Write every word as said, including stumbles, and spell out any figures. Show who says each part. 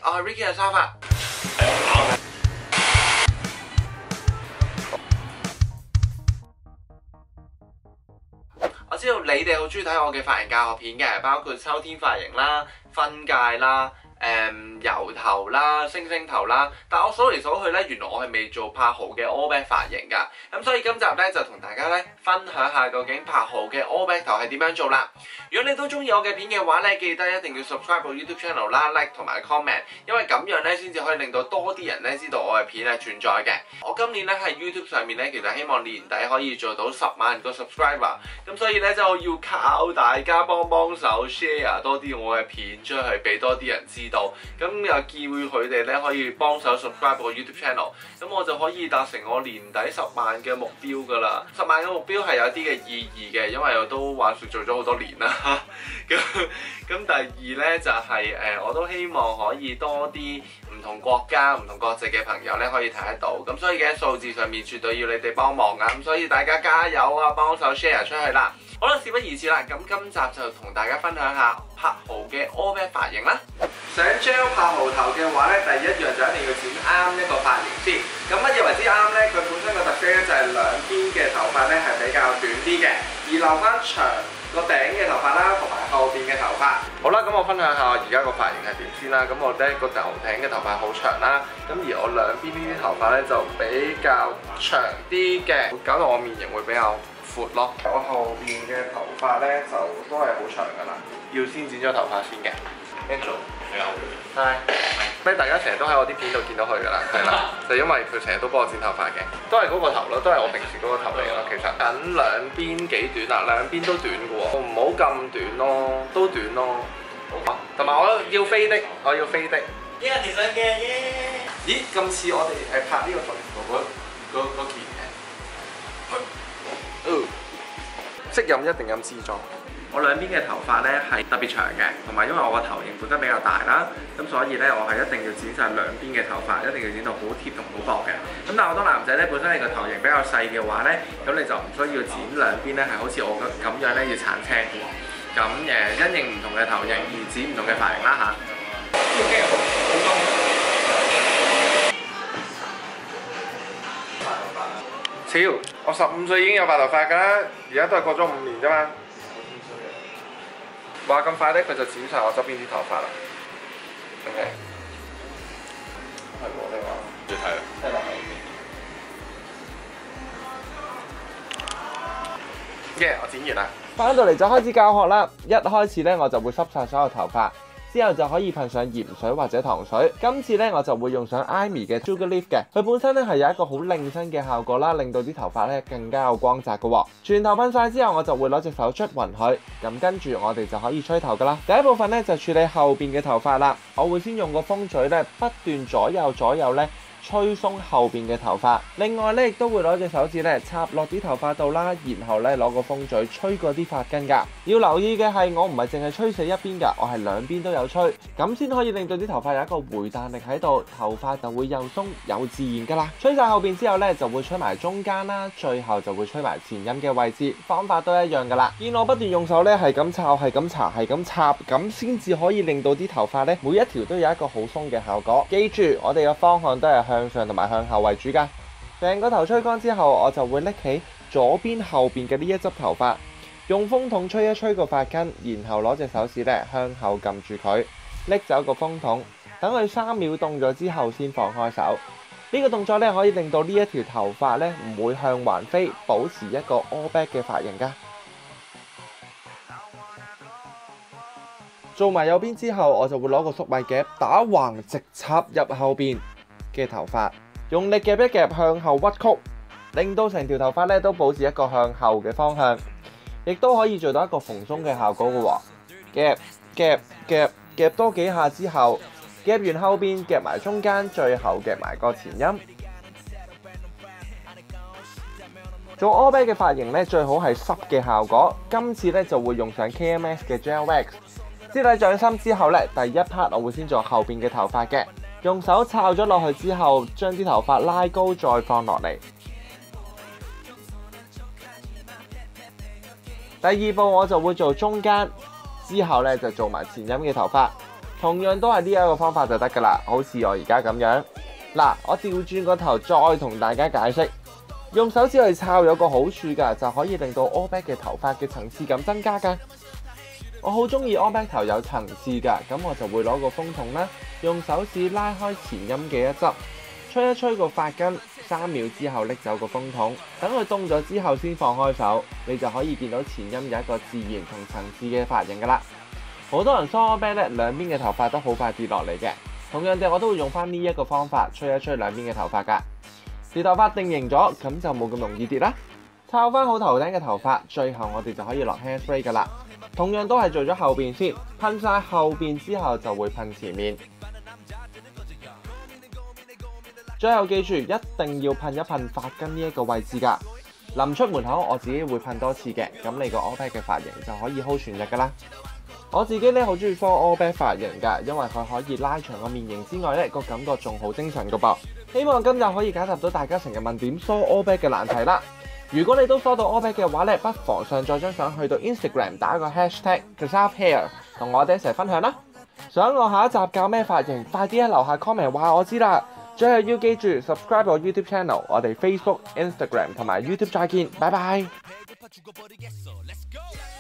Speaker 1: 我係 Ricky 嘅沙發。我知道你哋好中意睇我嘅髮型教學片嘅，包括秋天髮型啦、分界啦、誒油頭啦、星星頭啦。但我數嚟數去咧，原來我係未做柏豪嘅 all back 髮型㗎。咁所以今集咧就同大家咧分享下究竟柏豪嘅 all back 頭係點樣做啦。如果你都中意我嘅片嘅話咧，記得一定要 subscribe 我 YouTube channel 啦、like 同埋 comment， 因為咁樣咧先至可以令到多啲人咧知道我嘅片係存在嘅。我今年咧喺 YouTube 上面咧，其實希望年底可以做到十萬個 subscriber， 咁所以咧就要靠大家幫幫手 share 多啲我嘅片出去，俾多啲人知道。咁又叫佢哋咧可以幫手 subscribe 我 YouTube channel， 咁我就可以達成我年底十萬嘅目標㗎啦。十萬嘅目標係有啲嘅意義嘅，因為我都話説做咗好多年啦。咁咁第二咧就係、是、誒，我都希望可以多啲唔同國家、唔同國籍嘅朋友咧可以睇得到。咁所以嘅數字上面絕對要你哋幫忙啊！咁所以大家加油啊，幫手 share 出去啦！好啦，事不宜遲啦，咁今集就同大家分享下柏豪嘅 all back 髮型啦。想 gel 柏豪頭嘅話咧，第一樣就一定要剪啱一個髮型先。咁乜嘢為之啱咧？佢本身個特色咧就係兩邊嘅頭髮咧係比較短啲嘅，而留翻長個頂嘅頭髮啦，同埋後邊嘅頭髮。好啦，咁我分享下我而家個髮型係點先啦。咁我咧個頭頂嘅頭髮好長啦，咁而我兩邊呢啲頭髮咧就比較長啲嘅，搞到我面型會比較闊咯。我後邊嘅頭髮咧就都係好長噶啦，要先剪咗頭髮先嘅。Angel， 你好。係。咩？大家成日都喺我啲片度見到佢噶啦，係啦，就因為佢成日都幫我剪頭髮嘅，都係嗰個頭咯，都係我平時嗰個頭嚟咯。其實緊兩邊幾短啦，兩邊都短嘅喎，唔好咁短咯，都短咯。好，同埋我要飛的，我要飛的。依家其實嘅耶！咦，咁似我哋誒拍呢個台嗰嗰嗰件嘅。嗯，識飲一定飲支裝。我兩邊嘅頭髮咧係特別長嘅，同埋因為我個頭型本身比較大啦，咁所以咧我係一定要剪晒兩邊嘅頭髮，一定要剪到好貼同好薄嘅。咁但係好多男仔咧本身你個頭型比較細嘅話咧，咁你就唔需要剪兩邊咧係好似我咁樣咧要鏟青嘅喎。咁誒因應唔同嘅頭型而剪唔同嘅髮型啦嚇。超！我十五歲已經有白頭髮㗎啦，而家都係過咗五年啫嘛。話咁快咧，佢就剪晒我側邊啲頭髮啦。OK， 係喎，你話？你睇啦。睇落去。耶！我剪完啦。翻到嚟就開始教學啦。一開始咧，我就會濕晒所有頭髮。之後就可以噴上鹽水或者糖水。今次咧我就會用上 Amy 嘅 Sugar Leaf 嘅，佢本身咧係有一個好令身嘅效果啦，令到啲頭髮咧更加有光澤嘅喎。全頭噴晒之後，我就會攞隻手捽勻佢，咁跟住我哋就可以吹頭噶啦。第一部分咧就處理後邊嘅頭髮啦，我會先用個風嘴咧不斷左右左右咧吹鬆後邊嘅頭髮，另外咧亦都會攞隻手指咧插落啲頭髮度啦，然後咧攞個風嘴吹過啲髮根㗎。要留意嘅係，我唔係淨係吹死一邊㗎，我係兩邊都有吹，咁先可以令到啲頭髮有一個回彈力喺度，頭髮就會又鬆又自然㗎啦。吹晒後邊之後咧，就會吹埋中間啦，最後就會吹埋前音嘅位置，方法都一樣㗎啦。見我不斷用手咧係咁抄、係咁搽、係咁插，咁先至可以令到啲頭髮咧每一條都有一個好鬆嘅效果。記住，我哋嘅方向都係向向上同埋向後為主㗎。成個頭吹乾之後，我就會拎起左邊後邊嘅呢一執頭髮，用風筒吹一吹個髮根，然後攞隻手指咧向後撳住佢，拎走個風筒，等佢三秒凍咗之後先放開手。呢個動作咧可以令到呢一條頭髮咧唔會向橫飛，保持一個 all back 嘅髮型㗎。做埋右邊之後，我就會攞個粟米夾打橫直插入後邊嘅頭髮，用力夾一夾向後屈曲，令到成條頭髮咧都保持一個向後嘅方向，亦都可以做到一個蓬鬆嘅效果嘅喎。夾夾夾夾多幾下之後，夾完後邊夾埋中間，最後夾埋個前音。做 all back 嘅髮型咧，最好係濕嘅效果。今次咧就會用上 K M S 嘅 Gel Wax。支底掌心之後咧，第一 part 我會先做後邊嘅頭髮嘅。用手抄咗落去之後，將啲頭髮拉高，再放落嚟。第二步我就會做中間，之後咧就做埋前音嘅頭髮。
Speaker 2: 同樣都係呢一個方法就得㗎啦，好似我而家咁樣。嗱，我調轉個頭再同大家解釋，用手指去抄有個好處㗎，就可以令到 all back 嘅頭髮嘅層次感增加㗎。我好中意 all back 頭有層次㗎，咁我就會攞個風筒啦，用手指拉開前陰嘅一側，吹一吹個髮根，三秒之後拎走個風筒，等佢凍咗之後先放開手，你就可以見到前陰有一個自然同層次嘅髮型㗎啦。好多人梳 all back 咧，兩邊嘅頭髮都好快跌落嚟嘅。同樣地，我都會用翻呢一個方法，吹一吹兩邊嘅頭髮㗎。啲頭髮定型咗，咁就冇咁容易跌啦。抄翻好頭頂嘅頭髮，最後我哋就可以落 hairspray 㗎啦。同樣都係做咗後邊先，噴晒後邊之後就會噴前面。最後記住，一定要噴一噴髮根呢一個位置㗎。臨出門口我自己會噴多次嘅，咁你個 all back 嘅髮型就可以 hold 全日㗎啦。我自己咧好中意梳 all back 髮型㗎，因為佢可以拉長個面型之外咧，個感覺仲好精神㗎噃。希望今日可以解答到大家成日問點梳 all back 嘅難題啦。如果你都梳到 all back 嘅話咧，不妨上載張相去到 Instagram 打個 hashtag KazaFhair 同我哋一齊分享啦。想我下一集教咩髮型，快啲喺樓下 comment 話我知啦。最後要記住 subscribe 我 YouTube channel， 我哋 Facebook、Instagram 同埋 YouTube 再見，拜拜。